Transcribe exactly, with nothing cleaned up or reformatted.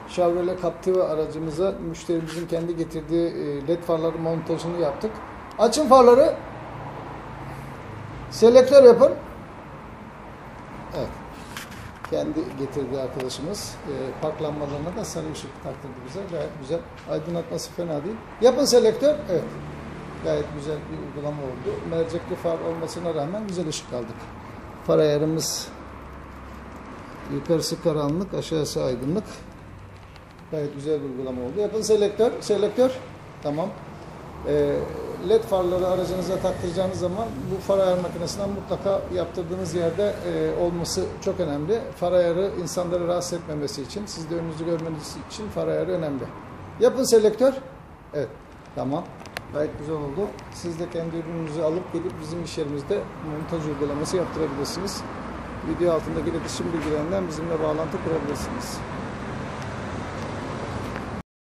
Chevrolet Captiva aracımıza müşterimizin kendi getirdiği led farları montajını yaptık. Açın farları. Selektör yapın. Evet. Kendi getirdiği arkadaşımız. E, park lambalarına da sarı ışık taktırdı bize. Gayet güzel. Aydınlatması fena değil. Yapın selektör. Evet. Gayet güzel bir uygulama oldu. Mercekli far olmasına rağmen güzel ışık aldık. Far ayarımız yukarısı karanlık, aşağısı aydınlık. Gayet güzel bir uygulama oldu. Yapın selektör. Selektör. Tamam. E, led farları aracınıza taktıracağınız zaman bu far ayar makinesinden mutlaka yaptırdığınız yerde e, olması çok önemli. Far ayarı insanları rahatsız etmemesi için, siz de önünüzü görmeniz için far ayarı önemli. Yapın selektör. Evet. Tamam. Gayet güzel oldu. Siz de kendi ürününüzü alıp gelip bizim iş yerimizde montaj uygulaması yaptırabilirsiniz. Video altındaki iletişim bilgilerinden bizimle bağlantı kurabilirsiniz.